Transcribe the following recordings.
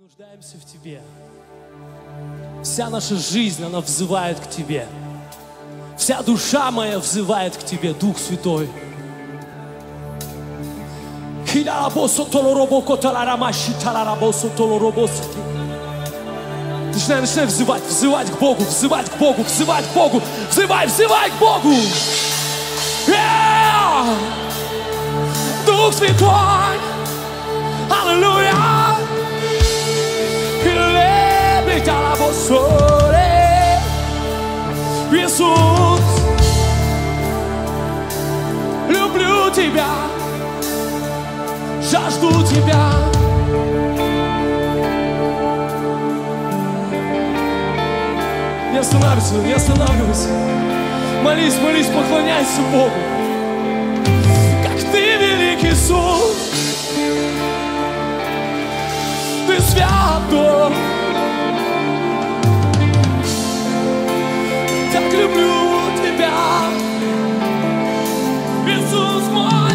нуждаемся в Тебе. Вся наша жизнь, она взывает к Тебе. Вся душа моя взывает к Тебе, Дух Святой. Начинай взывать к Богу, взывать к Богу, взывать к Богу, взывай к Богу. Дух Святой, аллилуйя. Иисус, люблю Тебя, жажду Тебя. Не останавливайся, не останавливайся. Молись, молись, поклоняйся Богу. Как Ты велик, Иисус, Ты святой. Так люблю Тебя, Иисус мой.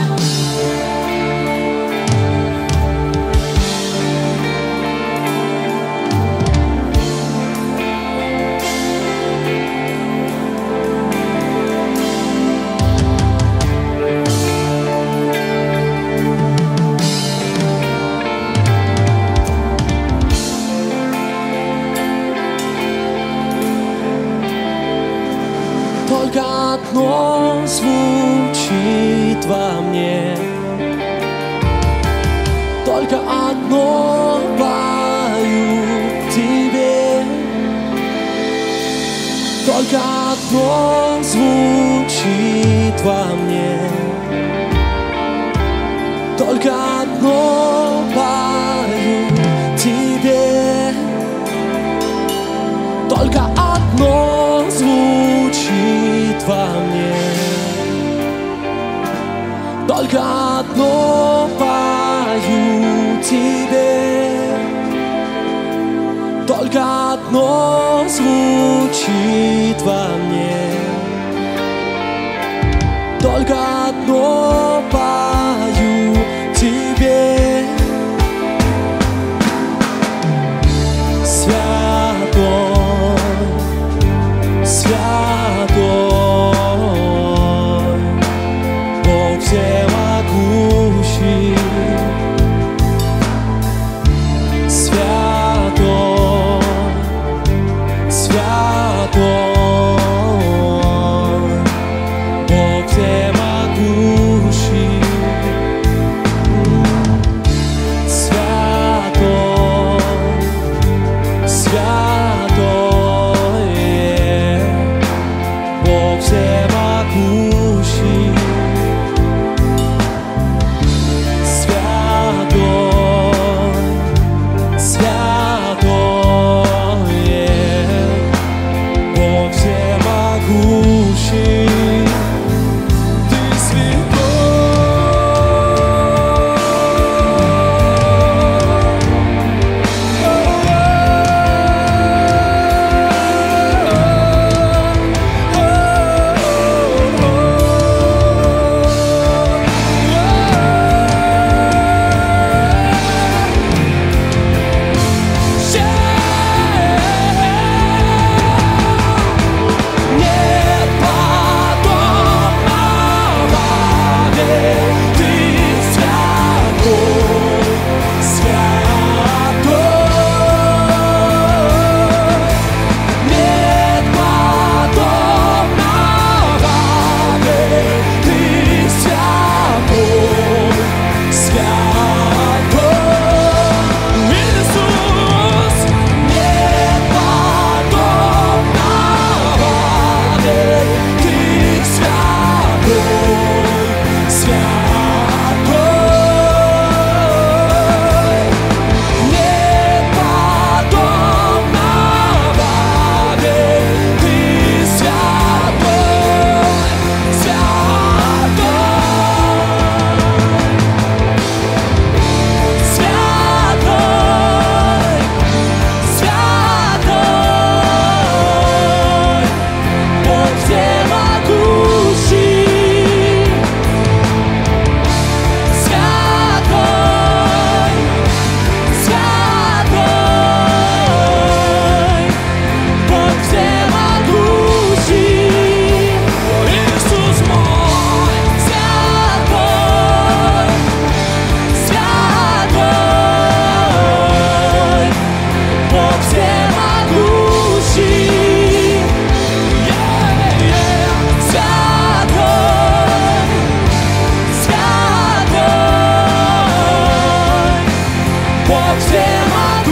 Только одно звучит во мне, только одно пою Тебе, только одно звучит во мне, только одно пою Тебе, только одно звучит во мне, только одно пою Тебе, только одно звучит во мне, только одно пою Тебе. Святой, святой, Бог всемогущий. Святой, святой, Бог всемогущий.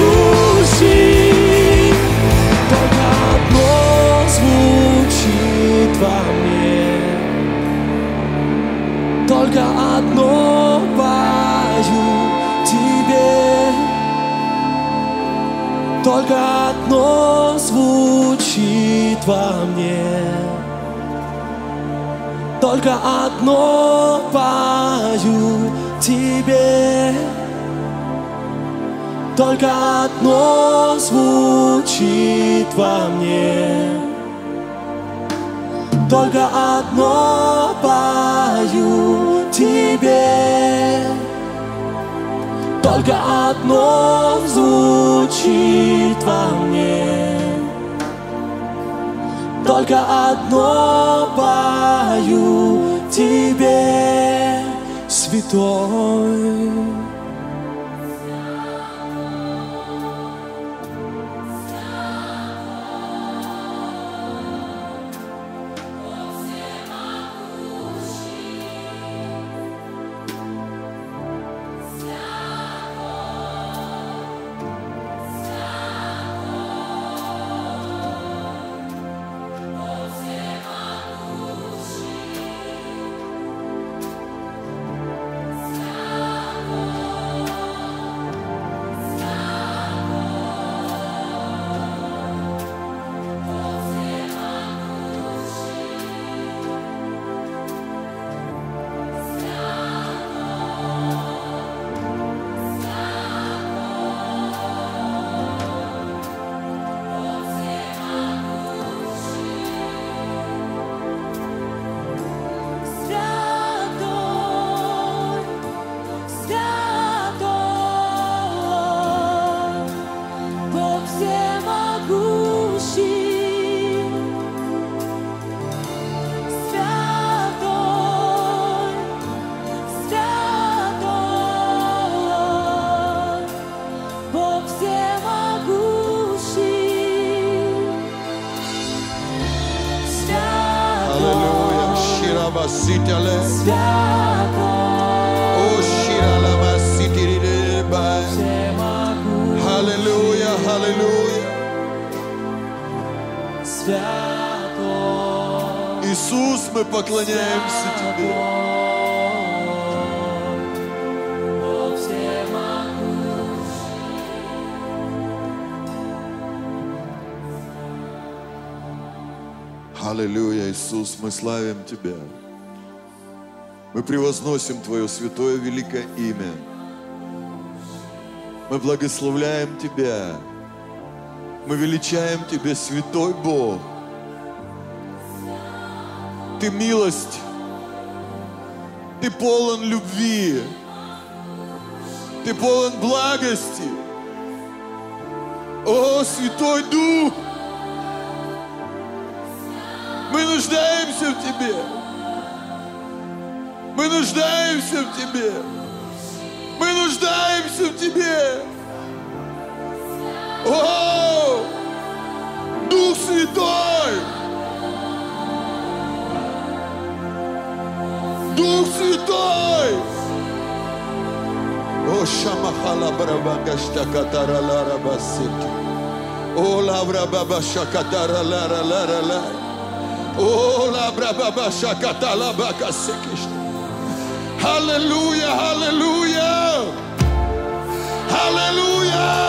могущий. Только одно звучит во мне, только одно пою тебе, только одно звучит во мне, только одно пою тебе, только одно звучит во мне, только одно пою тебе, только одно звучит во мне, только одно пою тебе, святой. Аллилуйя, аллилуйя. Иисус, мы поклоняемся Тебе. Аллилуйя, Иисус, мы славим Тебя. Мы превозносим Твое святое великое имя. Мы благословляем Тебя. Мы величаем Тебя, святой Бог. Ты милость. Ты полон любви. Ты полон благости. О, Святой Дух! Мы нуждаемся в Тебе. Мы нуждаемся в Тебе. Мы нуждаемся в Тебе. О, Дух Святой! Дух Святой! О, Шамахала Барабага Штакатара Лара Басики. О, Лавра Баба Шакатара Лара Лара Лара. Oh, la braba shakata la baka sekish. Hallelujah, hallelujah. Hallelujah.